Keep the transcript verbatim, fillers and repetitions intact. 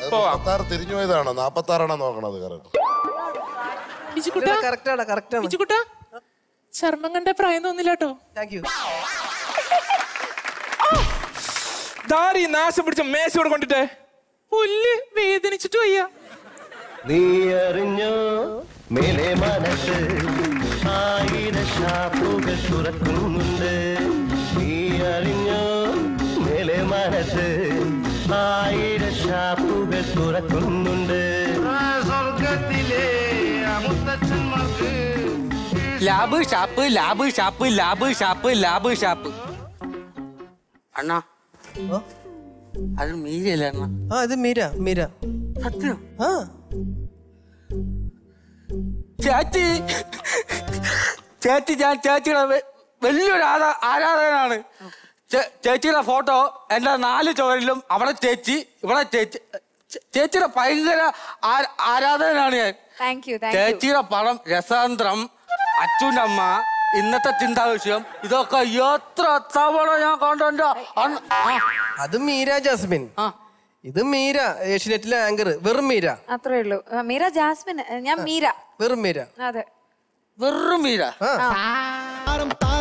മുപ്പത്താറ് തിരിഞ്ഞു പോയതാണോ നാപ്പത്താറാണോ നോക്കണത്? ചർമ്മം കണ്ട പ്രായം തോന്നില്ല കേട്ടോ. ദാരി നാശം പിടിച്ച മേശയോട് കൊണ്ടിട്ടേ പുല്ല് വേദനിച്ചിട്ട് വയ്യ. നീ അറിഞ്ഞോ മേലെ മനസ്സ് ആയിരം ഷാപ്പുകൾ തുറക്കുന്നുണ്ട്. നീ അറിഞ്ഞോ മേലെ മനസ്സ് ആയിരം ഷാപ്പുകൾ തുറക്കുന്നുണ്ട്. സ്വർഗത്തിലെ മുത്തച്ഛന്മാർക്ക് lab shop lab shop lab shop lab shop. അണ്ണാ അത് മീരല്ലേ അണ്ണാ? ആ ഇത് മീര മീര. സത്യം? ആ ചേച്ചി ചേച്ചി ഞാൻ ചേച്ചിയുടെ വലിയൊരു ആരാ ആരാധകനാണ്. ചേച്ചിയുടെ ഫോട്ടോ എൻ്റെ നാല് ചുവരിലും അവിടെ ചേച്ചി ഇവിടെ ചേച്ചി ചേച്ചിയുടെ ഭയങ്കര ആരാധകനാണ് ഞാൻ. ചേച്ചിയുടെ പടം രസാന്തരം അച്ഛൻ്റെ അമ്മ ഇന്നത്തെ ചിന്താ വിഷയം ഇതൊക്കെ എത്ര തവണ ഞാൻ കണ്ടോ. അത് മീര ജാസ്മിൻ. ഇത് മീര ഏഷ്യനെറ്റിലെ ആങ്കർ. വെറും മീര അത്രേ ഉള്ളൂ. മീര ജാസ്മിൻ. ഞാൻ മീര. വെറും മീര. അതെ വെറും മീര.